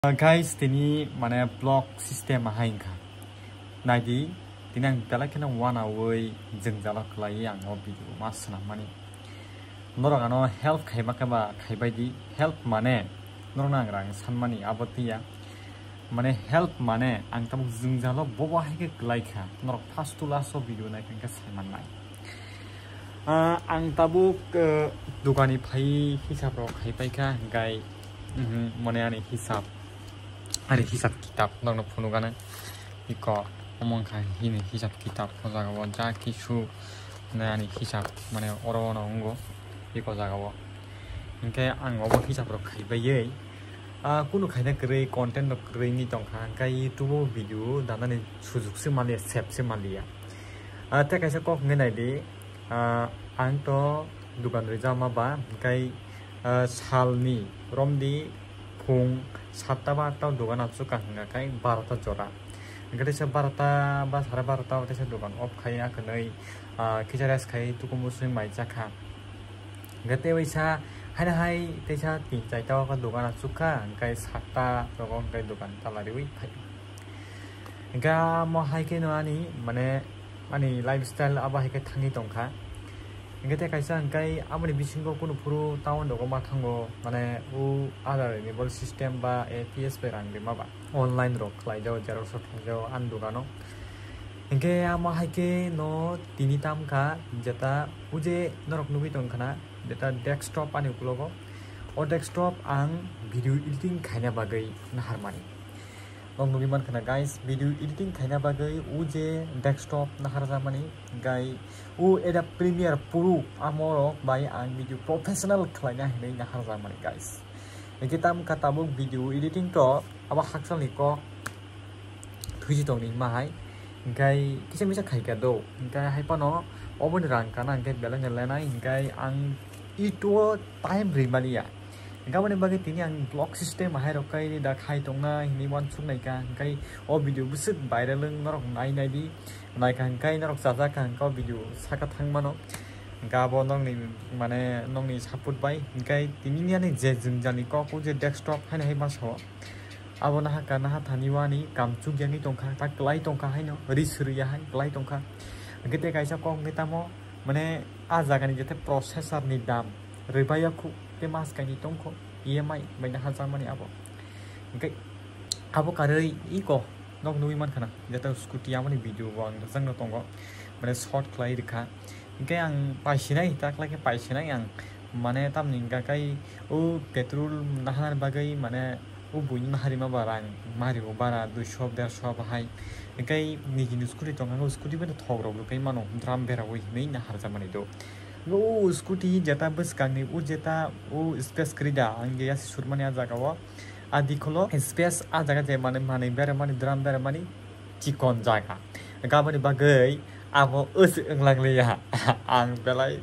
Guys, tini mana block system ahingka. Naidi, tinang belai kena wana woi jwngjal klaijak no video mas na mani. Norok ano help kai makaba kai baidi help mane norok nang rang san mani abotia. Mane help mane ang tamu jwngjal bobo haike klaika. Norok first to last video na kengka saiman nai. Ang tabu dukani pai hisab ro kai paika gai mane ani hisab. Hari hisab kitab nong puno kana iko omong kai hini hisab kitab ko jaga wo ja kisu nani hisab mane oro no ngo iko jaga wo ingke ang obo hisab ro kai baye kuno kai na krei content ro krei ni tong kha kai tubo video danani sujuk se mali sep se malia ta kaisa kok ngenai di ang to dukan rejama ba kai salni romdi phung 7টা বা 8টা দোকান আছে কাহিনা কাই 12টা জোড়া গতে সে 12টা বা 12:30টা ওতে দোকান of খাইয়া কই কিচারাস খাই তুকু মুসুই মাইজাখা গতে ওইসা হাইনা হাই তেসা 3-4টা কা দোকান আছে কা কাই 7টা রকম কাই দোকান তালারি ওই খাই গা ম হাইকে নআনি মানে আনি লাইফস্টাইল আবা হাইকে থাঙ্গি Tankha gete kaisa angkai amani bisingo kuno puru town dogo mathango mane u other renewable system ba APS pe rang dima ba online ro klaijak jero so thangjo an dugano engke ama haike no tini tam ka jeta uje norok nubi tongkhana jeta desktop ani uklogo o desktop ang video editing khaina bagai naharmani Nong nubi man kana guys video editing khaina bagai uje desktop naharjamani gai u eda premiere puru amorok bai ang video professional khlaina hinai naharjamani guys ekitam katabuk video editing to aba haksal ko thuji tongni mahai gai kisa misa khaika do gai haipano obon rang kana gai belang lenai gai ang itu time rimania Gawani bagi tini ang block system mahai rokai ni dak hai tongna hini wan sung nai ka kai o video busuk viral leng norok nai di nai kan kai norok saja kan ko video saka thangmano gabo nong ni mane nong ni saput bai kai tini ni ani je jwngjal ni ko je desktop hai hai maso abo na ha kana ha thaniwani kamchu gyani tongkha ta klai tongkha hai no risriya hai klai tongkha gete kaisa ko ngetamo mane a jaga ni jete processor ni dam rebaya khu mas kani tongko EMI baina hazar mani abo ngai abo karei iko nok nui man khana jeta scooty amani video wang jang no tongo mane short klai dikha ngai ang paisinai tak lagi paisinai ang mane tam ninga kai o petrol nahanar bagai mane o buin mahari ma barang mari o bara 200-150 hai ngai ni jinu scooty tonga scooty bena thogro kai mano drum bera oi nei na harja mani do o scooty jeta bus kangni u jeta u space krida ange yas surmani ajaga wa adikholo space ajaga je mane bere mani drum bere mani chikon jaga gabani bagai amo us englangleya ang belai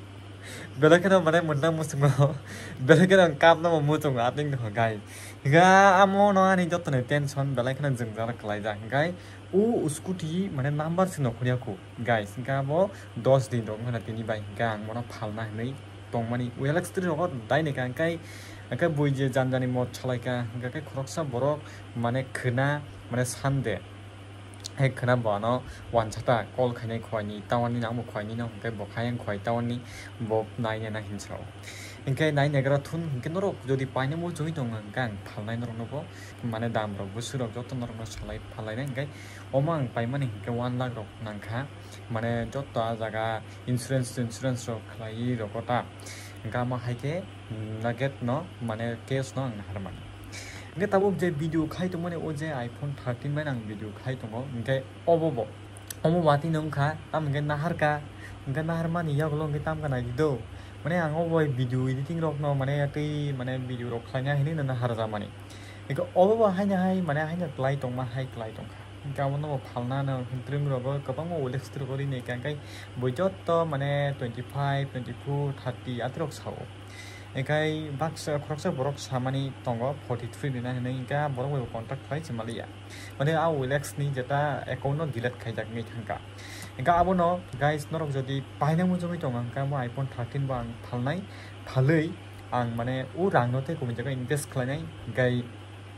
keno mane mundang musungo belai keno kap na mutung ating no gai ga amo no ani jotne tension belai keno jwngjal klaijak gai u scooty mane number sino khuriya ko guys gabo 10 din dong na tini bai gang mono phalna nei tongmani alex tri ro dai ne kan kai ka boije janjani mod chalaika ga kai khoroksa borok mane khna mane sande hai khna bano wan chata kol khainai khwani tawani nang mo khwani no kai bokhayang khwai tawani bob nai ne na hinchro ingkai nai negra thun ingkai norok jodi paine mo joi dong gang phalnai norok nobo mane dam rok busurok jotto norok no chalai phalai nai ingkai omang paimani ingkai 1 lakh rok nangkha mane jotto jaga insurance rok khlai rokota ingka ma haike naget no mane case no ang harmani ingkai tabuk je video khai to mane o je iPhone 13 bai nang video khai tongo ingkai omo bati nongkha tam ingkai naharka ingkai naharmani yaglo ingkai tam kana dido mane ango boy video editing rok no mane tei mane video rok khlaina hini na harja mani iko obo haina hai mane haina klai tongma hai klai tongkha gamono phalna na hintrim rogo kabang o lextro gori ne kai bojot to mane 25 24 30 atrok sao ekai baksa khoroksa borok samani tongo 43 dina hini ka borok we contact khai chimaliya mane a lex ni jeta account no delete khaijak ngai thangka Engka abono guys norok jodi paina mo joi tong angka mo iPhone 13 bang phalnai phalei ang mane u rang no te ko jaga invest khlainai gai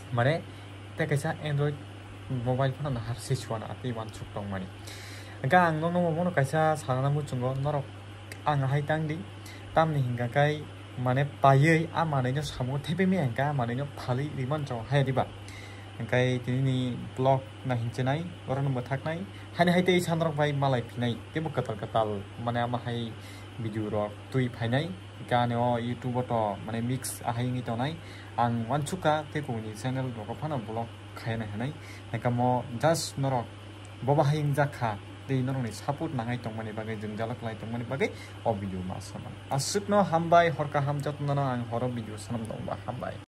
Mane te kaisa Android mobile phone na har siswana ati wan chuk tong mani. Ga ang no mono kaisa sarana muchungo Norok ang hai tangdi tamni hinga kai mane payei a mane no samu tepe mi angka mane no phali liman chaw hai diba. Angkai tini blog na hinchenai orang no thaknai hani hai te chandrok bai malai phinai te bu katal mane ama hai video rok tui phainai gane o YouTube to mane mix a hai ngi tonai ang wanchuka te ko ni channel rok phana blog khaina hanai nakamo just Norok boba haing jakha te norok ni support nangai tongmani bagai jwngjal klai tongmani bagai o video ma saman asukno hambai horka hamjat nana ang horo video sanam dongba hambai.